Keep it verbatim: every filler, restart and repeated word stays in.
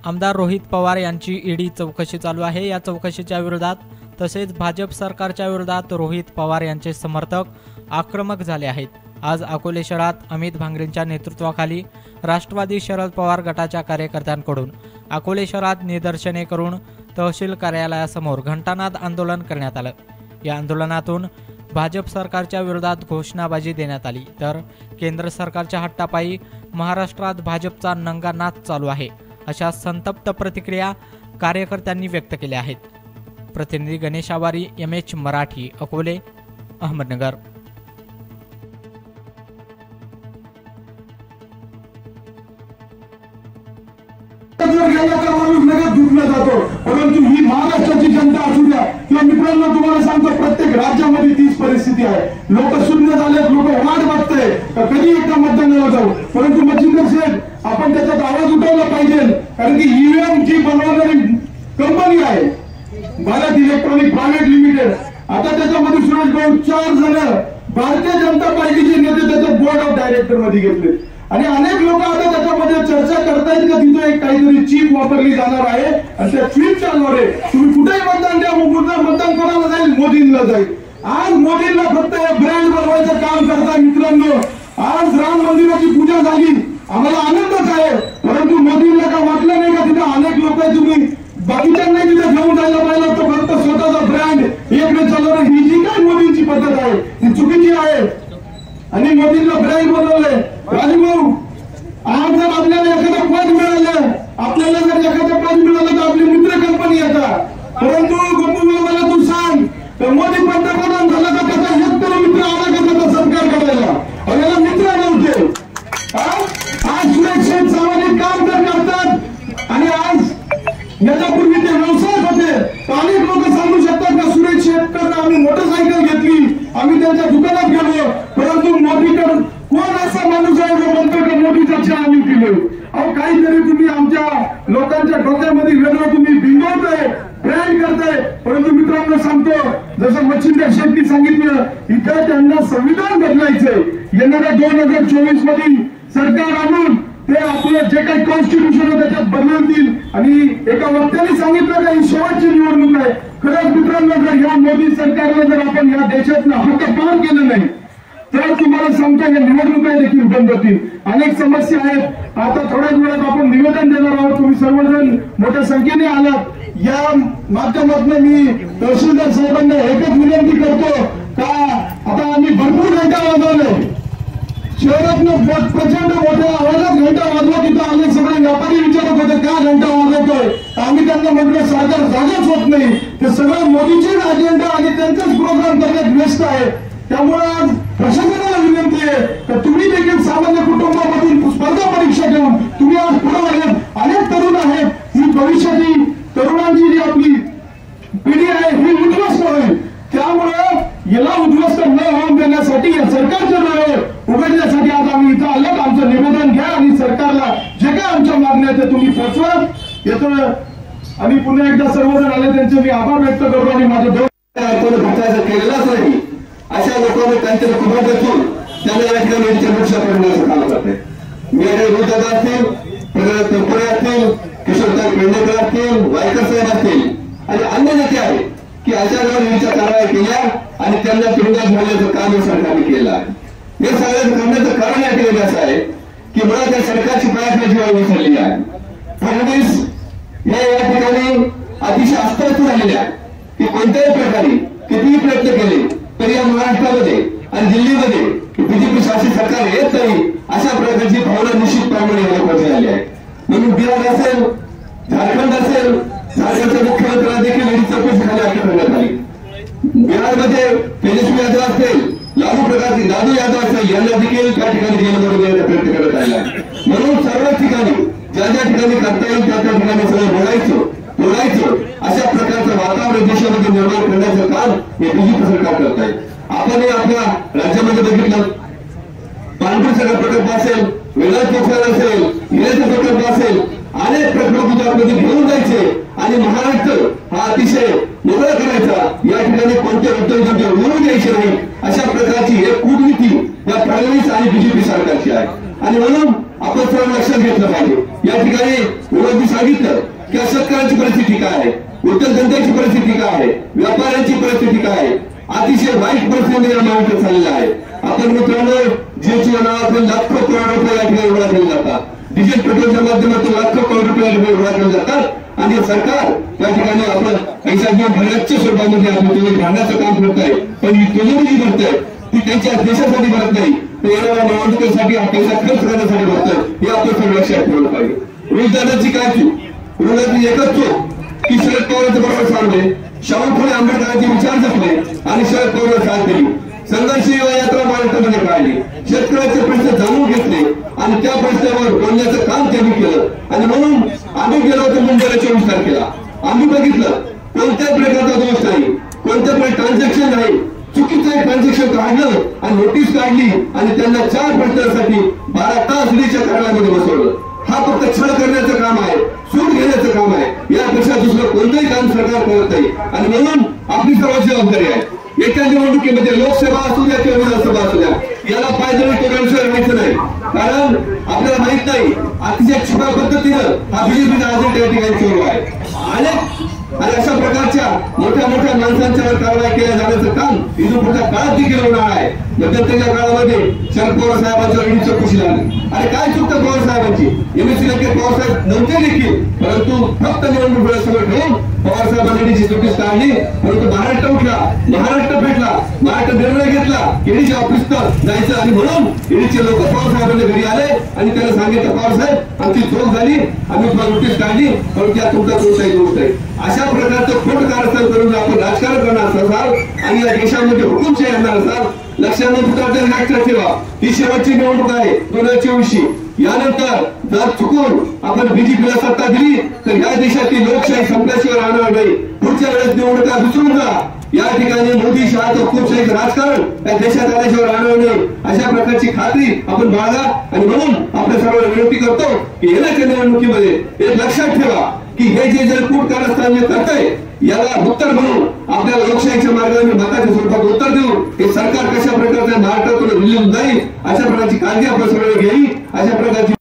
आमदार रोहित पवार यांची ईडी चौकशी चालू आहे। या चौकशीच्या विरोधात तसेच भाजप सरकारच्या विरोधात रोहित पवार यांचे समर्थक आक्रमक झाले आहेत। आज अकोले शहरात अमित भांगरेंच्या नेतृत्वाखाली राष्ट्रवादी शरद पवार गटाच्या कार्यकर्त्यांकडून अकोले शहरात निदर्शने करून तहसील कार्यालयासमोर घंटानाद आंदोलन करण्यात आलं। या आंदोलनातून भाजप सरकारच्या विरोधात घोषणाबाजी देण्यात आली, तर केंद्र सरकारच्या हट्टापायी महाराष्ट्रात भाजपचा नंगा नाच चालू आहे, अशा संतप्त प्रतिक्रिया कार्यकर्त्यांनी व्यक्त केल्या आहेत। प्रतिनिधी गणेश आवारी, एम एच मराठी, अकोले, अहमदनगर। परंतु ही महाराष्ट्राची जनता असू द्या किंवा मित्रांनो, तुम्हाला सांगतो प्रत्येक राज्यामध्ये तीच परिस्थिती आहे। लोक शून्य झालेत, लोक वाट बघताय कधी एकदा मतदानाला जाऊ। परंतु मच्छिंद्र शेठ, आपण त्याच्यात आवाज उठवला पाहिजे, कारण की ईव्हीएम जी बनवणारी कंपनी आहे भारत इलेक्ट्रॉनिक प्रायव्हेट लिमिटेड, आता त्याच्यामध्ये सुरेश भाऊ चार जण भारतीय जनता पार्टीचे नेते त्याच्या बोर्ड ऑफ डायरेक्टर मध्ये घेतले आणि अनेक लोक आता त्याच्यामध्ये चर्चा करतायत का तिथे एक काहीतरी चीप वापरली जाणार आहे आणि त्या चीपच्या आधारे तुम्ही कुठेही मतदान द्या, मतदान कोणाला जाईल, मोदींना जाईल। आज मोदींना फक्त ब्रँड बनवायचं काम करताय। मित्रांनो, आज राम मंदिराची पूजा झाली, आम्हाला आनंदच आहे, परंतु मोदींना का वाटलं नाही का तिथे अनेक लोक तुम्ही बाकीच्यांना तिथे घेऊन जायला पाहिजे, तर फक्त स्वतःचा ब्रँड एकने चालवणं ही जी काय मोदींची पद्धत आहे ती चुकीची आहे आणि मोदींना ब्रँड बनवलंय। राजभाऊ, आज जर आपल्याला एखादं पद मिळालं, आपल्याला जर एखादं पद मिळालं तर आपली मित्र कंपनी येतात, परंतु गप्पू मला तू सांग, तर मोदी पंतप्रधान झाला का त्याचा एक तरी मित्र आला का त्याचा सत्कार करायला? याला मित्र नव्हते। आज सुरेश शेठ सामाजिक काम तर करतात आणि आज याच्यापूर्वी ते व्यवसाय होते, अनेक लोक सांगू शकतात का सुरेश शेठकडनं आम्ही मोटरसायकल घेतली, आम्ही त्यांच्या दुकानात गेलो, परंतु मोदीकडून कोण असा माणूस आहे जो म्हणतो की मोदीचा चहा आम्ही पिलो? अहो, काहीतरी तुम्ही आमच्या लोकांच्या डोक्यामध्ये वेगळं तुम्ही बिंगवताय, ब्रँड करताय। परंतु मित्रांनो सांगतो, जसं मच्छिंद्र शेट्टी सांगितलं, इथं त्यांना संविधान बदलायचंय। येणाऱ्या दोन हजार चोवीस मध्ये सरकार आणून ते आपलं जे काही कॉन्स्टिट्यूशन आहे त्याच्यात बदलतील आणि एका वक्त्याने सांगितलं का ही शेवटची निवडणूक आहे। खरंच मित्रांनो, जर या मोदी सरकारला जर आपण या देशातनं हक्कपार केलं नाही तर तुम्हाला सांगतो या निवडणुका देखील बंद होतील। अनेक समस्या आहेत, आता थोड्याच वेळात आपण निवेदन देणार आहोत, तुम्ही सर्वजण मोठ्या संख्येने आलात। या माध्यमातून मी तहसीलदार साहेबांना एकच विनंती करतो का आता आम्ही भरपूर घंटा वाजवले, शहरातनं प्रचंड मोठ्या आवाजात घंटा वाजवा, तिथं आले सगळे व्यापारी विचारत होते का घंटा वाजवतोय, आम्ही त्यांना म्हटलं सरकार जागाच होत नाही, ते सगळं मोदीचे अजेंडा आणि त्यांचाच प्रोग्राम करण्यात व्यस्त आहे। त्यामुळे आज प्रशासनाला विनंती आहे तर तुम्ही देखील सामान्य कुटुंबामधून स्पर्धा परीक्षा देऊन तुम्ही आज पुढे आलेत, अनेक तरुण आहेत, ही भविष्याची तरुणांची जी आपली पिढी आहे ही उद्ध्वस्त होईल। त्यामुळे याला उद्ध्वस्त न होऊन देण्यासाठी या सरकारचे डोळे उघडण्यासाठी आज आम्ही इथं आलो। आमचं निवेदन घ्या आणि सरकारला जे काय आमच्या मागण्या आहेत तुम्ही पोचवा। येतं आम्ही पुन्हा एकदा सर्वजण आले त्यांचे मी आभार व्यक्त करतो आणि माझे दोन घटायचं केलेलाच नाही अशा लोकांनी काहीतरी कुठं देतो त्यांना या ठिकाणी चर्चा करण्याचं काम करते। मी रोजगार असतील, तोपडे असतील, किशोरदास पेंडेकर असतील, वायकर साहेब असतील आणि अन्य नेते आहेत की अशा विचार कारवाई केल्या आणि त्यांना तुरुंगात घालण्याचं काम या सरकारने केलं आहे। हे सगळ्याचं करण्याचं कारण या ठिकाणी असं आहे की मला त्या सरकारची प्रयत्नाची वेळ विसरली आहे। फडणवीस हे या ठिकाणी अतिशय अस्वस्थ झालेले आहे की कोणत्याही प्रकारे कितीही प्रयत्न केले तरी या महाराष्ट्रामध्ये आणि दिल्लीमध्ये बीजेपी शासित सरकार येत नाही अशा प्रकारची भावना निश्चितप्रमाणे लोकांची झाली आहे। म्हणून बिहार असेल, झारखंड असेल, झारखंडच्या मुख्यमंत्र्यांना देखील ईडी चौकशीखाली अटक करण्यात आली। बिहारमध्ये तेजस्वी यादव असतील, लालू प्रसाद लालू यादव असतील, यांना देखील त्या ठिकाणी जेलमध्ये देण्याचा प्रयत्न करत आला। म्हणून सर्वच ठिकाणी ज्या ज्या ठिकाणी करता येईल त्या त्या ठिकाणी सगळं बोलायचं बोलायचं अशा प्रकारचं वातावरण देशामध्ये निर्माण करण्याचं काम हे बीजेपी सरकार करत आहे। आपण आपल्या राज्यामध्ये बघितलं, पाणबुडी सगळा प्रकल्प असेल, वेळात पोखरण असेल, हिऱ्याचा प्रकल्प असेल, अनेक प्रकल्प गुजरातमध्ये घेऊन जायचे आणि महाराष्ट्र हा अतिशय मोकळा करायचा, या ठिकाणी कोणते उद्योगधंदे होऊ द्यायचे नाही अशा प्रकारची एक कूटनीती या फडणवीस आणि बीजेपी सरकारची आहे। आणि म्हणून आपण सर्व लक्षात घेतलं पाहिजे या ठिकाणी विरोधी सांगितलं की शेतकऱ्यांची परिस्थिती काय आहे, उद्योगधंद्याची परिस्थिती काय आहे, व्यापाऱ्यांची परिस्थिती काय आहे, अतिशय वाईट परिस्थिती या महाराष्ट्रात चाललेला आहे. आपण मित्रांनो जीएसटी नावातून लाखो करोड रुपये या ठिकाणी गोळा केले जातात, डिझेल पेट्रोलच्या माध्यमातून लाखो करोड रुपये या ठिकाणी गोळा केले जातात आणि सरकार त्या ठिकाणी आपण पैसा घेऊन भरण्याच्या स्वरूपामध्ये आपण तुम्ही भांडण्याचं काम करत आहे. पण ही तिजोरी जी भरत आहे ती त्यांच्या देशासाठी भरत नाही, तर येणाऱ्या निवडणुकीसाठी हा पैसा खर्च करण्यासाठी भरतोय. हे आपण सगळं लक्षात ठेवलं पाहिजे. रोजगाराची काय चूक, रोजगाराची एकच चूक की शरद पवारांचं बरोबर सांगले, शाहू फुले आंबेडकरांचे विचार जपले आणि शरद पवार साथ दिली. संघर्ष यात्रा महाराष्ट्रामध्ये काढली, शेतकऱ्याचे प्रश्न जाणून घेतले आणि त्या प्रश्नावर बोलण्याचं काम त्यांनी केलं. आणि म्हणून आम्ही गेलो होतो मुंबईला चोवीस तारखेला. आम्ही बघितलं कोणत्याच प्रकारचा दोष नाही, कोणत्या प्रकारचे ट्रान्झॅक्शन नाही, चुकीचं एक ट्रान्झॅक्शन काढलं आणि नोटीस काढली आणि त्यांना चार प्रश्नांसाठी बारा तास ईडीच्या कार्यालयामध्ये बसवलं. हा फक्त छळ करण्याचं काम आहे, सूट घेण्याचं काम आहे. यापेक्षा दुसरं कोणतंही काम सरकार करत नाही. आणि म्हणून आपली सर्वांची जबाबदारी आहे, येत्या निवडणुकीमध्ये लोकसभा असू द्या किंवा विधानसभा असू द्या, याला पायदळी तोरणाशिवाय व्हायचं नाही. कारण आपल्याला माहित नाही अतिशय छुप्या पद्धतीनं हा बीजेपीचा अजेंडा या ठिकाणी सुरू आहे. अनेक आणि अशा प्रकारच्या मोठ्या मोठ्या माणसांच्यावर कारवाई केल्या जाण्याचं काम इथून पुढच्या काळात देखील होणार आहे. मध्यंतरीच्या काळामध्ये शरद पवार साहेबांच्या ईडी चौकशी झाली. अरे काय चुकतं पवार साहेबांची, एमएससी नक्की पवार साहेब नव्हते देखील, परंतु फक्त निवडणूक सगळं ठेवून पवार साहेबांनी ईडीची नोटीस काढली. परंतु महाराष्ट्र उठला, महाराष्ट्र भेटला, महाराष्ट्र निर्णय घेतला ईडीच्या ऑफिसला जायचं आणि म्हणून ईडीचे लोक पवार साहेबांच्या घरी आले आणि त्यांना सांगितलं पवार साहेब आमची चूक झाली, आम्ही तुम्हाला नोटीस काढली, परंतु त्या तुमचा कोणताही दोष नाही. अशा प्रकारचं खोट कारस्थान करून आपण राजकारण करणार असाल आणि या देशामध्ये हुकुमशाही आणणार असाल, लक्षात लक्षात ठेवा ही शेवटची निवडणूक आहे दोन हजार चोवीसची. यानंतर जर चुकून आपण बीजेपीला सत्ता दिली तर या देशातील लोकशाही संपल्याशिवाय राहणार नाही. पुढच्या वेळेस निवडणुका विसरून जा. या ठिकाणी मोदी शहा हुकुमशाहीचं राजकारण या देशात आल्याशिवाय राहणार नाही अशा प्रकारची खात्री आपण बाळगा. आणि म्हणून आपल्या सर्वांना विनंती करतो की येण्याच्या निवडणुकीमध्ये एक लक्षात ठेवा की हे जे जर कूट कारस्थान जे करतंय याला उत्तर म्हणून आपल्याला लोकशाहीच्या मार्गाने मताच्या स्वरूपात उत्तर देऊ. हे सरकार कशा प्रकारच्या महाराष्ट्रातून दिली जाईल अशा प्रकारची काळजी आपण सगळ्यांनी घ्यावी, अशा प्रकारची